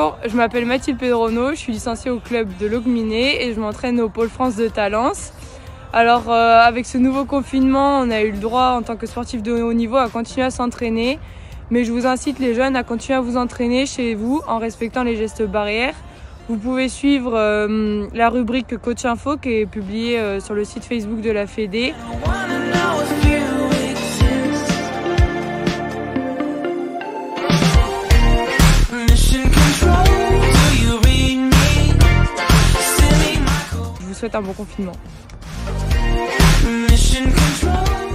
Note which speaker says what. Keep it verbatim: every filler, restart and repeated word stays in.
Speaker 1: Bonjour, je m'appelle Mathilde Pedrono, je suis licenciée au club de Logminé et je m'entraîne au Pôle France de Talence. Alors euh, avec ce nouveau confinement, on a eu le droit en tant que sportif de haut niveau à continuer à s'entraîner. Mais je vous incite les jeunes à continuer à vous entraîner chez vous en respectant les gestes barrières. Vous pouvez suivre euh, la rubrique Coach Info qui est publiée euh, sur le site Facebook de la Fédé. Je vous souhaite un bon confinement. Mission control.